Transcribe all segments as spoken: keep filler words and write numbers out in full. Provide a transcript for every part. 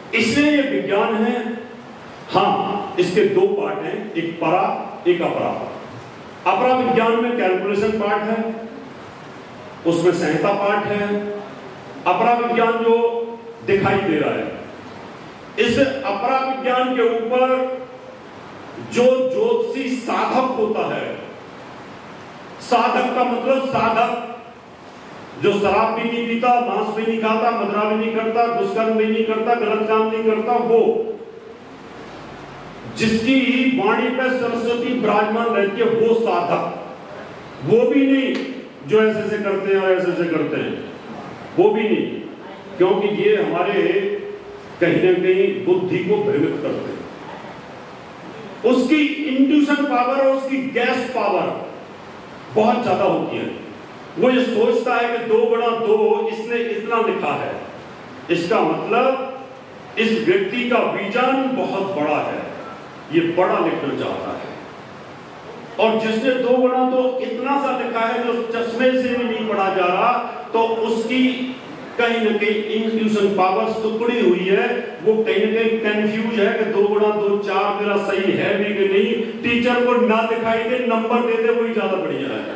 इसलिए ये विज्ञान है। हाँ, इसके दो पार्ट हैं, एक परा एक अपरा। अपरा विज्ञान में कैलकुलेशन पार्ट है, उसमें संहिता पार्ट है। अपरा विज्ञान जो दिखाई दे रहा है, इस अपरा विज्ञान के ऊपर जो ज्योतिषी साधक होता है, साधक का मतलब साधक जो शराब भी नहीं पीता, मांस भी नहीं खाता, मदिरा भी नहीं करता, दुष्कर्म भी नहीं करता, गलत काम नहीं करता, वो जिसकी वाणी पे सरस्वती विराजमान रहती है, वो साधक। वो भी नहीं जो ऐसे ऐसे करते हैं और ऐसे ऐसे करते हैं, वो भी नहीं, क्योंकि ये हमारे कहीं ना कहीं बुद्धि को भ्रमित करते हैं। उसकी इंड्यूशन पावर और उसकी गैस पावर बहुत ज्यादा होती है। वो ये सोचता है कि दो बड़ा दो, इसने इतना लिखा है, इसका मतलब इस व्यक्ति का विजन बहुत बड़ा है, ये बड़ा लिखना चाहता है। और जिसने दो बड़ा दो इतना सा लिखा है जो चश्मे से भी नहीं पढ़ा जा रहा, तो उसकी कहीं ना कहीं इंट्यूशन पावर सुकड़ी हुई है। वो कहीं ना कहीं कंफ्यूज है कि दो बड़ा दो चार मेरा सही है भी कि नहीं। टीचर को ना दिखाई दे, नंबर दे दे, वही ज्यादा बढ़िया है।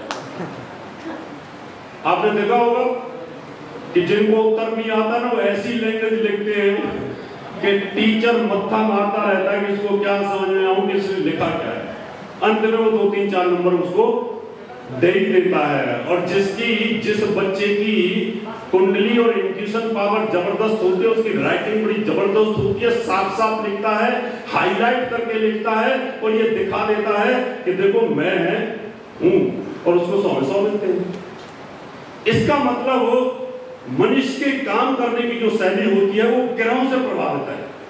आपने देखा होगा कि जिनको उत्तर नहीं आता ना, वो ऐसी लैंग्वेज लिखते हैं कि टीचर मत्था मारता रहता है कि इसको क्या समझ में आऊं कि इसने लिखा क्या है। अंत में वो दो तीन चार नंबर उसको दे ही देता है। और जिसकी जिस बच्चे की कुंडली और इंट्यूशन पावर जबरदस्त होती है, उसकी राइटिंग बड़ी जबरदस्त होती है, साफ साफ लिखता है, हाईलाइट करके लिखता है और ये दिखा देता है कि देखो मैं हूं, और उसको सौ सौ मिलते हैं। इसका मतलब वो मनुष्य के काम करने की जो शैली होती है वो ग्रहों से प्रभावित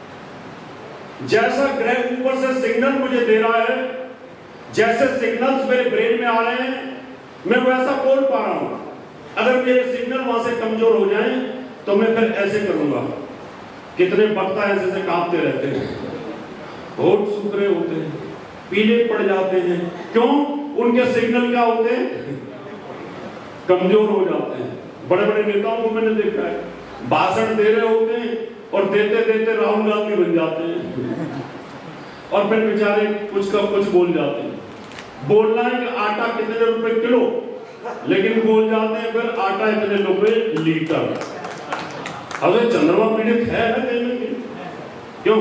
है। जैसा ग्रह ऊपर से सिग्नल मुझे दे रहा है, जैसे सिग्नल्स मेरे ब्रेन में आ रहे हैं, मैं वैसा बोल पा रहा हूं। अगर मेरे सिग्नल वहां से कमजोर हो जाएं तो मैं फिर ऐसे करूंगा। कितने वक्ता ऐसे ऐसे कांपते रहते हैं, होठ सूख रहे होते हैं, पीले पड़ जाते हैं। क्यों? उनके सिग्नल क्या होते हैं? कमजोर हो जाते हैं। बड़े बड़े नेताओं को मैंने देखा है, भाषण दे रहे होते हैं और देते देते राहुल गांधी बन जाते हैं और फिर बेचारे कुछ का कुछ बोल जाते हैं। बोलना है कि आटा कितने रुपए किलो, लेकिन बोल जाते हैं फिर आटा इतने रुपए लीटर। अगर चंद्रमा पीड़ित है ना कहीं ना कहीं, क्यों?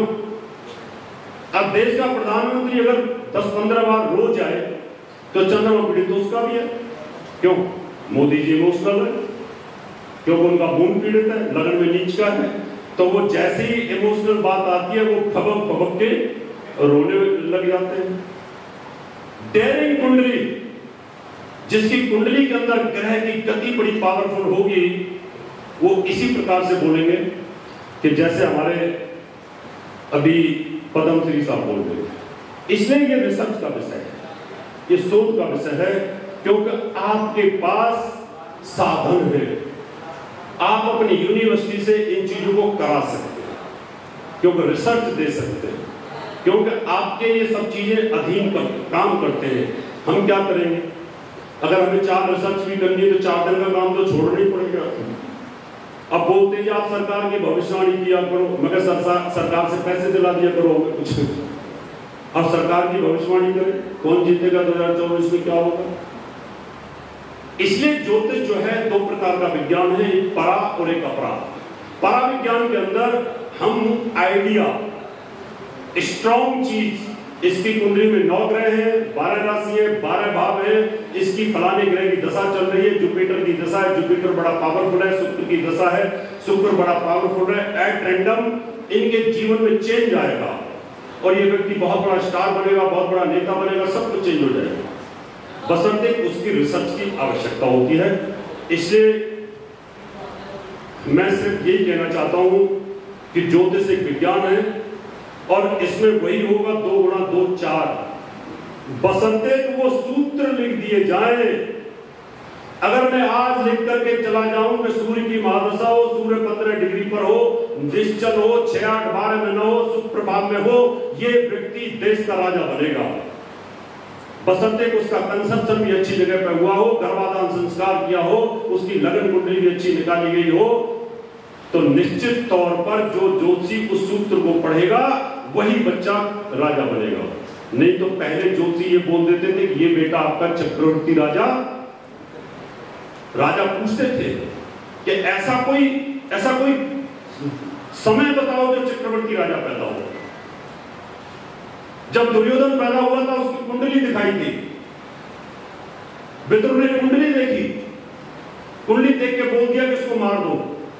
अब देश का प्रधानमंत्री अगर दस पंद्रह बार रोज आए तो चंद्रमा पीड़ित तो उसका भी है। क्यों? मोदी जी इमोशनल है, क्योंकि उनका मून पीड़ित है, लगन में नीच का है। तो वो जैसे ही इमोशनल बात आती है वो फबक फबक के रोने लग जाते हैं। डेयरिंग कुंडली, जिसकी कुंडली के अंदर ग्रह की गति बड़ी पावरफुल होगी, वो इसी प्रकार से बोलेंगे कि जैसे हमारे अभी पद्मश्री साहब बोल रहे थे। इसलिए ये रिसर्च का विषय है, ये शोध का विषय है, क्योंकि आपके पास साधन है। आप अपनी यूनिवर्सिटी से इन चीजों को करा सकते हैं, क्योंकि रिसर्च दे सकते हैं, क्योंकि आपके ये सब चीजें अधीन कर, काम करते हैं। हम क्या करेंगे? अगर हमें चार रिसर्च भी करनी है तो चार दिन का काम तो छोड़ना ही पड़ेगा। अब बोलते हैं आप सरकार की भविष्यवाणी किया करो, मगर सरकार सरकार से पैसे दिला दिया करो कुछ। अब सरकार की भविष्यवाणी करें, कौन जीतेगा दो हजार चौबीस में, क्या होगा? इसलिए ज्योतिष जो है दो प्रकार का विज्ञान है, एक परा और एक अपरा। परा विज्ञान के अंदर हम आइडिया, स्ट्रॉन्ग चीज, इसकी कुंडली में नौ ग्रह है, बारह राशि है, बारह भाव है, इसकी फलाने ग्रह की दशा चल रही है, जुपिटर की दशा है, जुपिटर बड़ा पावरफुल है, शुक्र की दशा है, शुक्र बड़ा पावरफुल है। एट रैंडम इनके जीवन में चेंज आएगा और ये व्यक्ति बहुत बड़ा स्टार बनेगा, बहुत बड़ा नेता बनेगा, सब कुछ चेंज हो जाएगा। बशर्ते उसकी रिसर्च की आवश्यकता होती है। इसलिए मैं सिर्फ यही कहना चाहता हूं कि ज्योतिष एक विज्ञान है और इसमें वही होगा दो गुणा दो चार, बशर्ते वो सूत्र लिख दिए जाए। अगर मैं आज लिख करके चला जाऊं कि सूर्य की महादशा हो, सूर्य पंद्रह डिग्री पर हो, निश्चल हो, छह आठ बारह में न हो, सुप्रभाव में हो, ये व्यक्ति देश का राजा बनेगा। बशर्ते उसका कंसंप्शन भी अच्छी जगह पर हुआ हो, गर्भाधान संस्कार किया हो, उसकी लगन कुंडली भी अच्छी निकाली गई हो, तो निश्चित तौर पर जो ज्योतिषी उस सूत्र पढ़ेगा वही बच्चा राजा बनेगा। नहीं तो पहले ज्योतिषी ये बोल देते थे कि ये बेटा आपका चक्रवर्ती राजा। राजा पूछते थे कि ऐसा कोई ऐसा कोई समय बताओ जो चक्रवर्ती राजा पैदा हो। जब दुर्योधन पैदा हुआ था उसकी कुंडली दिखाई थी, विदुर ने कुंडली देखी, कुंडली देख के बोल दिया कि इसको मार दो।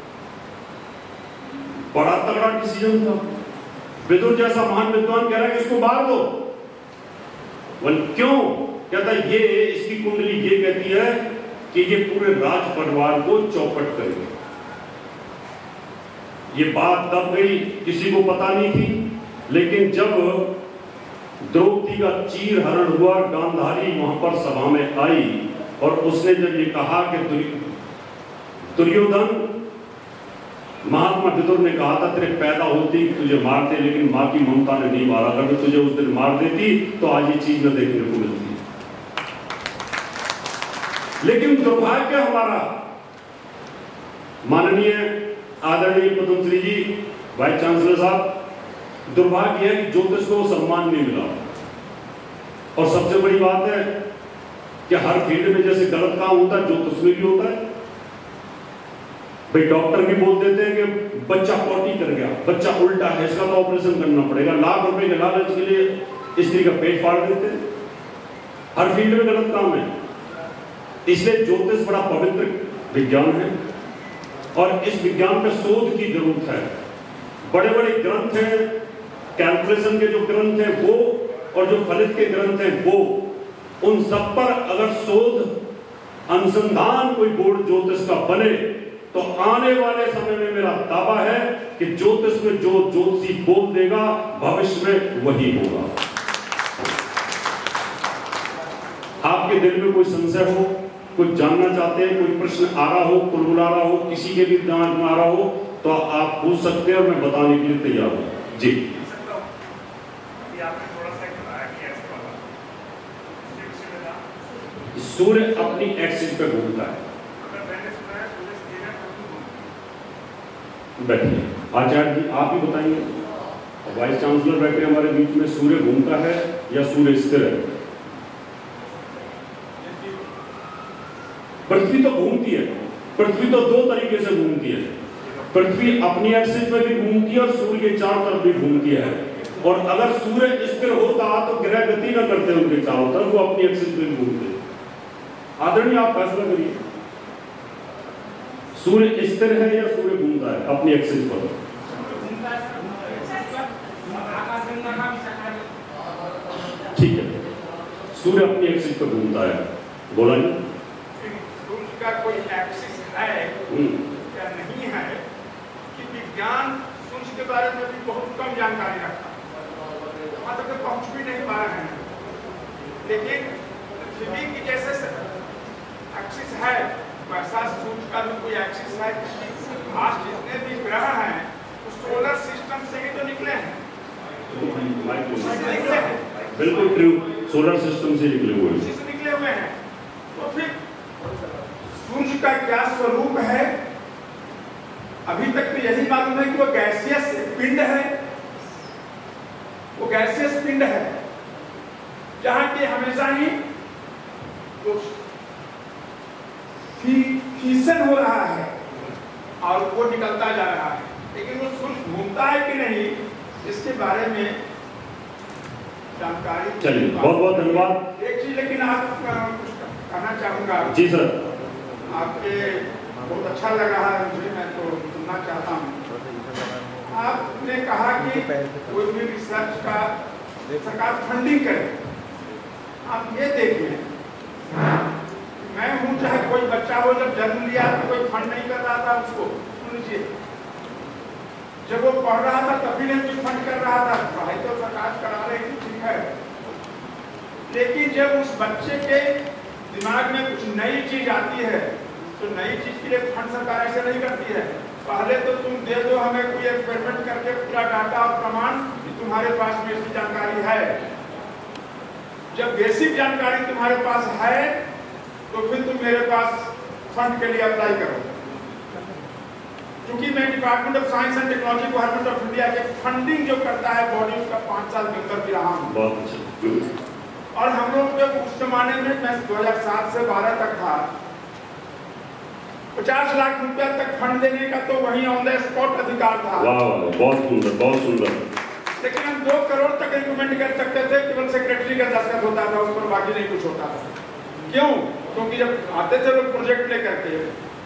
बड़ा तगड़ा डिसीजन था। विदुर जैसा महान विद्वान कह रहा है कि इसको मार दो। क्यों? कहता ये इसकी कुंडली ये कहती है कि ये पूरे राज परिवार को चौपट करेगा। ये बात तब गई, किसी को पता नहीं थी, लेकिन जब द्रौपदी का चीर हरण हुआ, गांधारी वहां पर सभा में आई और उसने जब ये कहा कि दुर्योधन, महात्मा विदुर ने कहा था तेरे पैदा होती तुझे मारते, लेकिन मां की ममता ने नहीं मारा। अगर तुझे उस दिन मार देती तो आज ये चीज न देखने को मिलती। लेकिन दुर्भाग्य हमारा, माननीय आदरणीय पद्मश्री जी वाइस चांसलर साहब, दुर्भाग्य है कि ज्योतिष को सम्मान नहीं मिला। और सबसे बड़ी बात है कि हर फील्ड में जैसे गलत काम होता है ज्योतिष में भी होता है। भाई डॉक्टर भी बोल देते हैं कि बच्चा पॉटी कर गया, बच्चा उल्टा है, इसका तो ऑपरेशन करना पड़ेगा। लाख रुपए के लालच के लिए स्त्री का पेट फाड़ देते हैं। हर फील्ड में गलत काम है। इसलिए ज्योतिष बड़ा पवित्र विज्ञान है और इस विज्ञान में शोध की जरूरत है। बड़े बड़े ग्रंथ हैं, कैलकुलेशन के जो ग्रंथ हैं वो, और जो फलित के ग्रंथ हैं वो, उन सब पर अगर शोध अनुसंधान कोई बोर्ड ज्योतिष का बने तो आने वाले समय में मेरा दावा है कि ज्योतिष में जो ज्योतिषी बोल देगा भविष्य में वही होगा। आपके दिल में कोई संशय हो, कुछ जानना चाहते हैं, कोई प्रश्न आ रहा हो, कुलबुला रहा हो, किसी के भी दिमाग में आ रहा हो तो आप पूछ सकते हैं और मैं बताने के लिए तैयार हूं। जी सूर्य अपनी एक्सिस पे घूमता है। बैठिए आचार्य जी, आप ही बताइए। वाइस चांसलर बैठे हमारे बीच में, सूर्य घूमता है या सूर्य स्थिर है? पृथ्वी तो घूमती है। पृथ्वी तो दो तरीके से घूमती है। पृथ्वी अपनी एक्सिस में भी घूमती है और सूर्य के चारों तरफ भी घूमती है। और अगर सूर्य स्थिर होता तो ग्रह गति न करते उनके चारों तरफ, वो अपनी एक्सिस में घूमते। आदरणीय आप फैसला करिए, सूर्य स्थिर है या सूर्य घूमता है अपनी एक्सिस पर? ठीक है, सूर्य अपनी एक्सिस पर घूमता है। बोला जी, सूर्य का कोई एक्सिस है या नहीं है कि विज्ञान सूर्य के बारे में भी बहुत कम जानकारी रखता है, वहां तक पहुंच भी नहीं पा रहे हैं। लेकिन पृथ्वी की जैसे एक्सिस है वैसा सूर्य का भी कोई एक्सिस है। आज जितने भी ग्रह हैं उस सोलर सिस्टम से ही तो निकले हैं। निकले हैं बिल्कुल ट्रू, सोलर सिस्टम से निकले हुए उसी से निकले हुए हैं। तो फिर सूर्य का क्या स्वरूप है? अभी तक तो यही मालूम है कि वो गैसियस पिंड है। वो गैसियस पिंड है जहां की हमेशा ही तो फीसन हो रहा है और वो निकलता जा रहा है। लेकिन वो सूर्य घूमता है कि नहीं इसके बारे में जानकारी। चलिए, बहुत बहुत धन्यवाद। एक चीज लेकिन आप कुछ कहना चाहूंगा। जी सर। आपके बहुत अच्छा लग रहा है मुझे, मैं तो सुनना चाहता हूँ। आपने कहा कि कोई भी रिसर्च का सरकार फंडिंग करे। आप ये देखिए, मैं हूँ चाहे कोई बच्चा हो, जब जन्म लिया तो कोई फंड नहीं कर रहा था उसको। सुन लीजिए, जब वो पढ़ रहा था तभी नहीं कुछ फंड कर रहा था। पढ़ाई तो सरकार करा रही थी, ठीक है। लेकिन जब उस बच्चे के दिमाग में कुछ नई चीज आती है तो नई चीज के लिए फंड सरकार ऐसे नहीं करती है। पहले तो तुम दे दो हमें कोई एक्सपेरिमेंट करके पूरा डाटा और प्रमाण कि तुम्हारे पास बेसिक जानकारी है। जब बेसिक जानकारी तुम्हारे पास है तो फिर तुम मेरे पास फंड के लिए अप्लाई करो। क्योंकि मैं department of science and technology government of India के फंडिंग जो करता है बॉडी उसका पाँच साल मेंबर भी रहा हूँ। बहुत अच्छा। और हम लोग जब उस जमाने में मैं दो हज़ार सात से बारह तक था, पचास लाख रुपया तक फंड देने का तो वहीं ऑन द स्पॉट अधिकार था। वाह बहुत सुंदर बहुत सुंदर। लेकिन हम दो करोड़ तक रिकमेंड कर सकते थे, केवल सेक्रेटरी का दस्तखत होता था, उस पर बाकी नहीं कुछ होता था। क्यों? क्योंकि जब आते थे लोग प्रोजेक्ट लेकर के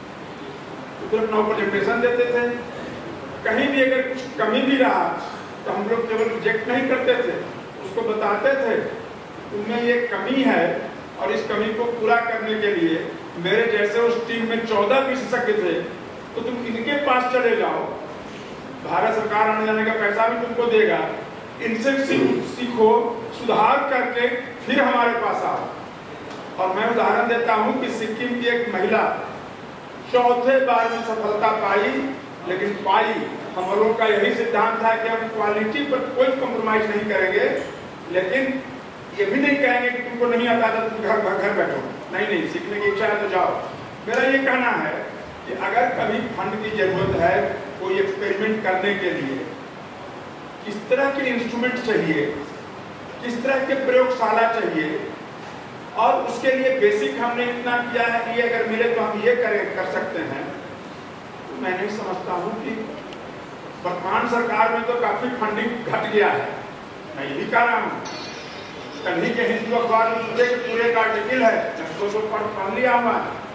तो सिर्फ नो प्रेजेंटेशन देते थे। कहीं भी अगर कुछ कमी भी रहा तो हम लोग केवल रिजेक्ट नहीं करते थे, उसको बताते थे उनमें ये कमी है और इस कमी को पूरा करने के लिए मेरे जैसे उस टीम में चौदह विशेषज्ञ थे, तो तुम इनके पास चले जाओ, भारत सरकार आने जाने का पैसा भी तुमको देगा, इनसे सीखो, सुधार करके फिर हमारे पास आओ। और मैं उदाहरण देता हूं कि सिक्किम की एक महिला चौथे बार में सफलता पाई, लेकिन पाई। हम लोगों का यही सिद्धांत था कि हम क्वालिटी पर कोई कॉम्प्रोमाइज नहीं करेंगे, लेकिन ये भी नहीं कहेंगे कि तुमको नहीं आता था तुम घर घर बैठो। नहीं नहीं, सीखने की इच्छा है तो जाओ। मेरा ये कहना है कि अगर कभी फंड की जरूरत है कोई एक्सपेरिमेंट करने के लिए, किस तरह के इंस्ट्रूमेंट चाहिए, किस तरह के प्रयोगशाला चाहिए, और उसके लिए बेसिक हमने इतना किया है कि अगर मिले तो हम ये करें कर सकते हैं। तो मैं नहीं समझता हूँ कि वर्तमान सरकार में तो काफी फंडिंग घट गया है। मैं यही कह रहा हूँ, कल ही के हिंदू अखबार में पूरे पूरे का आर्टिकल है, दो सौ पढ़ लिया हुआ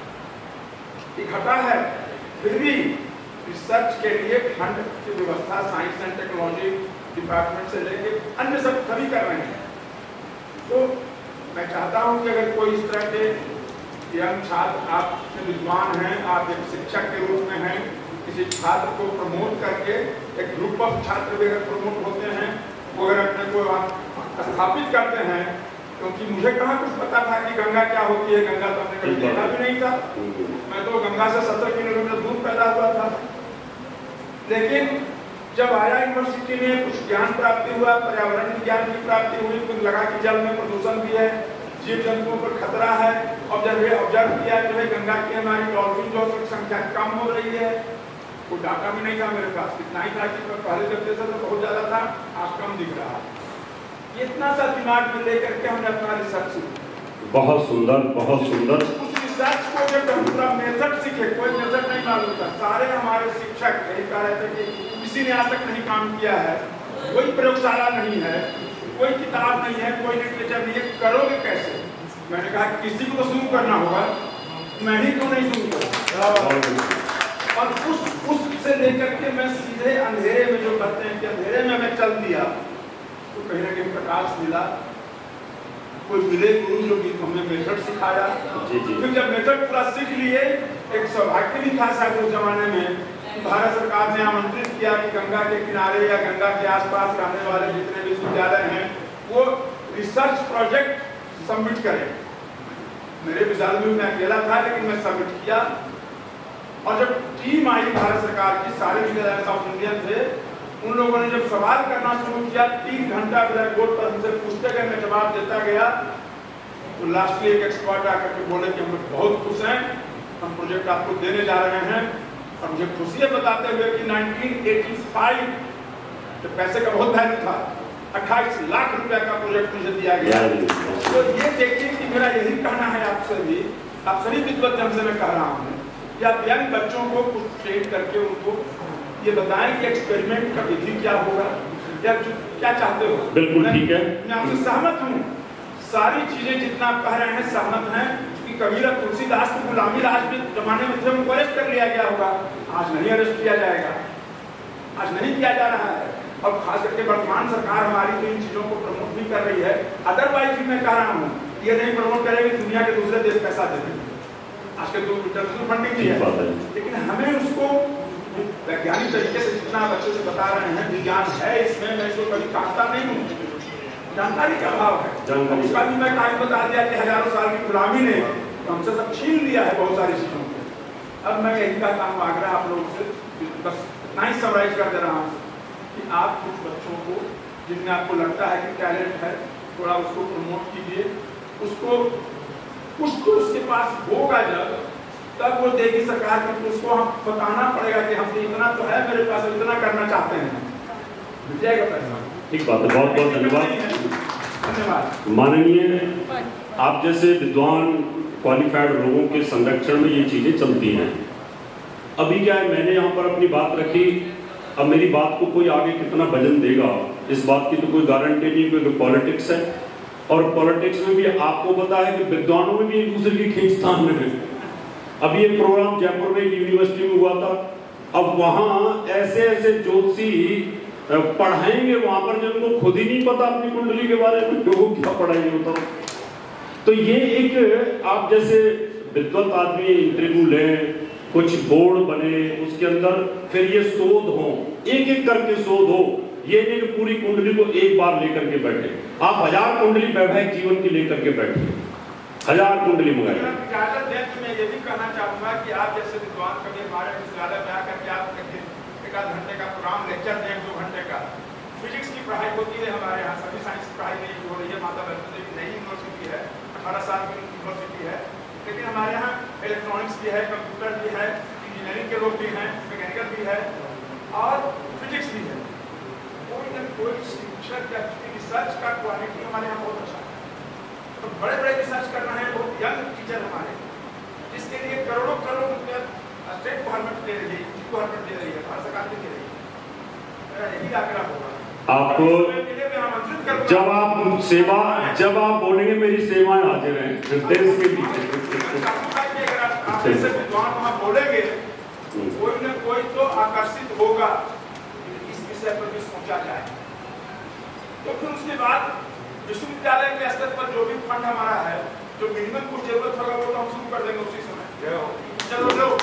कि घटा है। फिर भी रिसर्च के लिए फंड की व्यवस्था साइंस एंड टेक्नोलॉजी डिपार्टमेंट से लेके अन्य सब सभी कर रहे हैं। तो मैं चाहता हूं कि अगर कोई इस तरह के यंग छात्र, आप विद्वान हैं, आप एक शिक्षक के रूप में हैं, किसी छात्र को प्रमोट करके एक ग्रुप ऑफ छात्र भी अगर प्रमोट होते हैं, वो अगर अपने को आप स्थापित करते हैं, क्योंकि मुझे कहाँ कुछ पता था कि गंगा क्या होती है, गंगा तो हमने कभी देखा भी नहीं था। मैं तो गंगा से सत्तर किलोमीटर दूर पैदा हुआ था। लेकिन जब आया यूनिवर्सिटी में, कुछ ज्ञान प्राप्ति हुआ, पर्यावरण ज्ञान की प्राप्ति हुई, कुछ लगा कि जल में प्रदूषण भी है, जीव जंतुओं पर खतरा है, और जब ये ऑब्जर्व किया जो है गंगा की हमारी डॉल्फिन जो की संख्या कम हो रही है, कोई डाटा भी नहीं था मेरे पास, इतना ही था कि पहले जब देखा तो बहुत ज्यादा था, आज कम दिख रहा है। इतना सा दिमाग में लेकर के हमने अपना रिसर्च शुरू। बहुत सुंदर बहुत सुंदर। उस रिसर्च को जब हम पूरा मेथड सीखे, कोई मेथड नहीं मालूम था, सारे हमारे शिक्षक यही कह रहे थे कि किसी ने आज तक नहीं काम किया है, कोई प्रयोगशाला नहीं है, कोई किताब नहीं है, कोई लिटरेचर नहीं है, करोगे कैसे? मैंने कहा किसी को तो शुरू करना होगा, मैं ही क्यों नहीं शुरू करूँ। और उस उससे लेकर के मैं सीधे अंधेरे में, जो कहते हैं कि अंधेरे में मैं चल दिया, तो कहीं ना कहीं प्रकाश मिला, कोई मिले गुरु जो कि हमने मेथड सिखाया। फिर जब मेथड पूरा सीख लिए, एक सौभाग्य भी था शायद उस जमाने में, भारत सरकार ने आमंत्रित किया कि गंगा के किनारे या गंगा के आसपास रहने वाले जितने विश्वविद्यालय हैं वो रिसर्च प्रोजेक्ट सबमिट करें। मेरे विद्यालय में मैं अकेला था, लेकिन मैं सबमिट किया। और जब टीम आई भारत सरकार की, सारे विद्यालय साउथ इंडियन थे, उन लोगों ने जब सवाल करना शुरू किया, तीन घंटा ब्लैक बोर्ड पर हमसे पूछते गए, मैं जवाब देता गया, तो लास्ट में एक एक्सपर्ट आकर के बोले कि हम लोग बहुत खुश हैं, हम प्रोजेक्ट आपको देने जा रहे हैं। और मुझे खुशी है बताते हुए कि नाइनटीन एटी फाइव जब पैसे का बहुत वैल्यू था, अट्ठाईस लाख रुपया का प्रोजेक्ट मुझे दिया गया। तो ये देखिए कि मेरा यही कहना है आपसे भी, आप सभी विद्वत जन से मैं कह रहा हूँ कि आप यंग बच्चों को कुछ ट्रेन करके उनको ये बताएं कि एक्सपेरिमेंट का विधि क्या होगा, या क्या चाहते हो। बिल्कुल ठीक है, मैं आपसे सहमत हूँ, सारी चीजें जितना कह रहे हैं सहमत हैं। कि कबीर तुलसीदास को गुलामी राज में जमाने में थे, उनको अरेस्ट कर लिया गया होगा, आज नहीं अरेस्ट किया जाएगा, आज नहीं किया जा रहा है। और खास करके वर्तमान सरकार हमारी तो इन चीजों को प्रमोट भी कर रही है। अदरवाइज भी मैं कह रहा हूँ, ये नहीं प्रमोट करेगी, दुनिया के दूसरे देश पैसा देंगे, आज के तो इंटरनेशनल फंडिंग भी है, लेकिन हमें उसको वैज्ञानिक तरीके से जितना बच्चे से बता रहे हैं, विज्ञान है इसमें, मैं इसको कभी काटता नहीं हूँ, जानकारी का अभाव है। उसका भी मैं कागज बता दिया कि हजारों साल की गुलामी ने हमसे सब छीन लिया है बहुत सारी चीजों को। अब मैं यही कहता हूँ आग्रह आप लोगों से, बस इतना ही समराइज कर दे रहा हूँ कि आप कुछ बच्चों को, जिनमें आपको लगता है कि टैलेंट है, थोड़ा उसको प्रमोट कीजिए, उसको कुछ तो उसके पास होगा जब तब वो देगी सरकार की, तो उसको हम बताना पड़ेगा कि हम इतना तो है मेरे पास, इतना करना चाहते हैं, मिल जाएगा पैसा। ठीक बात है, बहुत बहुत धन्यवाद। धन्यवाद। माननीय, आप जैसे विद्वान क्वालिफाइड लोगों के संरक्षण में ये चीजें चलती हैं। अभी क्या है, मैंने यहाँ पर अपनी बात रखी, अब मेरी बात को कोई आगे कितना वजन देगा इस बात की तो कोई गारंटी नहीं, क्योंकि पॉलिटिक्स है और पॉलिटिक्स में भी आपको पता है कि विद्वानों में भी एक दूसरे की खींचतान है। अब ये प्रोग्राम जयपुर में यूनिवर्सिटी में हुआ था, अब वहाँ ऐसे ऐसे ज्योतिषी पढ़ाएंगे वहां पर जिनको खुद ही नहीं पता अपनी कुंडली के बारे में, लोगों क्या पढ़ाई होता। तो ये एक आप जैसे विद्वत आदमी इंटरव्यू लें, कुछ बोर्ड बने, उसके अंदर फिर ये शोध हो, एक एक करके शोध हो, ये नहीं कि पूरी कुंडली को एक बार लेकर के बैठे। आप हजार कुंडली वैवाहिक जीवन की लेकर के बैठे, हजार कुंडली मंगाए। इजाजत दें तो मैं ये भी कहना चाहूंगा कि आप जैसे विद्वान कभी हमारे विश्वविद्यालय में आकर के आप एक आध घंटे का प्रोग्राम लेक्चर दें, दो घंटे का। फिजिक्स की पढ़ाई होती है हमारे यहाँ, सभी साइंस की पढ़ाई नहीं हो रही है। माता वैष्णो देवी नई यूनिवर्सिटी है, अठारह साल की यूनिवर्सिटी है, लेकिन हमारे यहाँ इलेक्ट्रॉनिक्स भी है, कंप्यूटर भी है, इंजीनियरिंग के लोग भी हैं, मैकेनिकल भी है और फिजिक्स भी है। कोई ना कोई शिक्षक या रिसर्च का क्वालिटी हमारे यहाँ बहुत अच्छा है। तो बड़े बड़े रिसर्च कर रहे हैं, बहुत यंग टीचर हमारे, जिसके लिए करोड़ों करोड़ रुपया स्टेट गवर्नमेंट दे रही है, गवर्नमेंट दे रही है, भारत सरकार दे रही है। मेरा यही आग्रह होगा आपको, जब आप सेवा जब आप बोलेंगे मेरी सेवाएं हाजिर हैं देश के लिए। विद्वान वहाँ बोलेंगे, कोई न कोई तो आकर्षित होगा इस विषय पर भी सोचा जाए। तो फिर उसके बाद विश्वविद्यालय के स्तर पर जो भी फंड हमारा है, जो मिनिमम कुछ जरूरत होगा वो तो हम शुरू कर देंगे उसी समय। चलो लो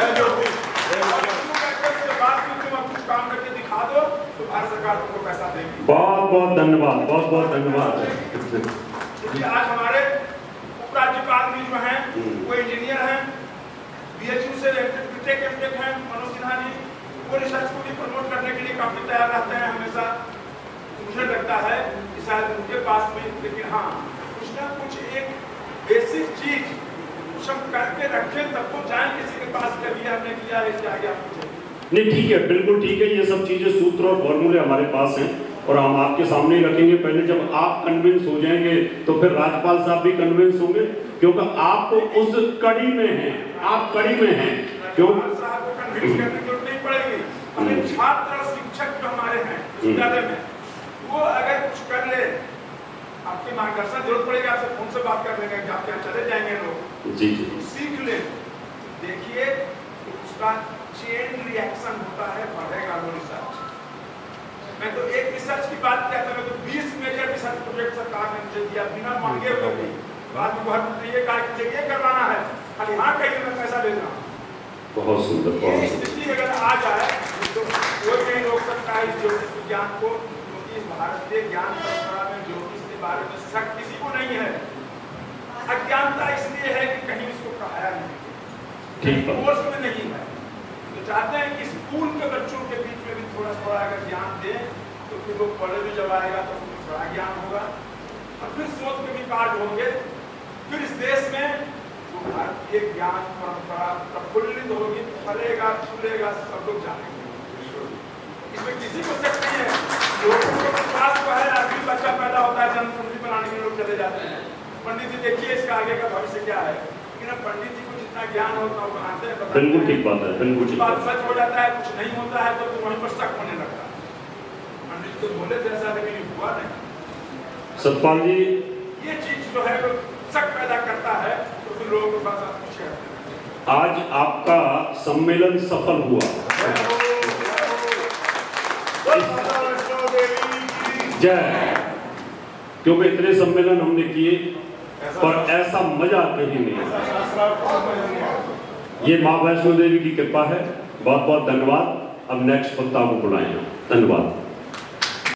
कुछ काम करके दिखा दो तो भारत सरकार तुमको पैसा देगी। बहुत बहुत धन्यवाद, बहुत बहुत धन्यवाद। क्योंकि आज हमारे उपराज्यपाल भी जो हैं वो इंजीनियर हैं, बीएचयू से बीटेक एमटेक हैं, मनोज सिन्हा जी, वो रिसर्च को भी प्रमोट करने के लिए काफी तैयार रहते हैं हमेशा। मुझे लगता है कि शायद उनके पास में, लेकिन हाँ कुछ ना कुछ एक बेसिक चीज कुछ हम करके रखें तब तो जाए किसी के पास, कभी हमने किया है इसके आगे आप पूछें। नहीं ठीक है, बिल्कुल ठीक है, ये सब चीजें सूत्र और फॉर्मूले हमारे पास हैं और हम आपके सामने ही रखेंगे। पहले जब आप कन्विंस हो जाएंगे तो फिर राज्यपाल साहब भी कन्विंस होंगे, क्योंकि आप उस कड़ी में हैं, आप कड़ी में हैं। क्यों साहब को कन्विंस करने की जरूरत नहीं पड़ेगी, हमें छात्र और शिक्षक जो हमारे हैं विद्यालय में, वो अगर कुछ कर ले, आपके मार्गदर्शन जरूरत पड़ेगी, आपसे फोन से बात कर लेंगे, आपके यहाँ चले जाएंगे लोग, जी जी, सीख ले। देखिए उसका चेन रिएक्शन होता है, बढ़ेगा वो रिसर्च। मैं तो एक रिसर्च की बात किया था, मैं तो बीस मेजर रिसर्च प्रोजेक्ट सरकार ने मुझे दिया बिना मांगे हुए भी। बाद में गवर्नमेंट ने ये कहा कि ये करवाना है, खाली हाँ कहिए मैं पैसा दे रहा हूँ। बहुत सुंदर, ये स्थिति अगर आ जाए तो कोई नहीं रोक सकता है ज्योतिष विज्ञान को, क्योंकि भारतीय ज्ञान परंपरा में ज्योतिष के बारे में शक किसी को नहीं है। अज्ञानता इसलिए है कि कहीं उसको पढ़ाया नहीं, कोर्स में नहीं है। तो चाहते हैं कि स्कूल के बच्चों के बीच में भी थोड़ा थोड़ा अगर ज्ञान दें तो फिर वो कॉलेज में जब आएगा तो उनको बड़ा ज्ञान होगा और फिर सोच के भी कार्ड होंगे। फिर इस देश में वो भारतीय ज्ञान परंपरा प्रफुल्लित होगी, फलेगा फूलेगा, सब लोग जानेंगे। इसमें किसी को शक नहीं है, लोगों को विश्वास तो है। आदमी बच्चा पैदा होता है, जन्म कुंडली बनाने के लोग चले जाते हैं, पंडित जी देखिए इसका आगे का भविष्य क्या है। लेकिन पंडित जी को जितना ज्ञान होता है बनाते हैं, बिल्कुल ठीक बात है, बिल्कुल कुछ बात सच हो जाता है, कुछ नहीं होता है तो फिर वहीं पर शक होने लगता है। पंडित तो बोले थे ऐसा, लेकिन हुआ नहीं। सतपाल जी, ये चीज जो है वो शक पैदा करता है, तो फिर लोगों के पास पूछे। आज आपका सम्मेलन सफल हुआ, जय, क्योंकि इतने सम्मेलन हमने किए पर ऐसा मजा कहीं नहीं। ये माँ वैष्णो देवी की कृपा है। बहुत बहुत धन्यवाद। अब नेक्स्ट वक्ता को बुलाएं। धन्यवाद।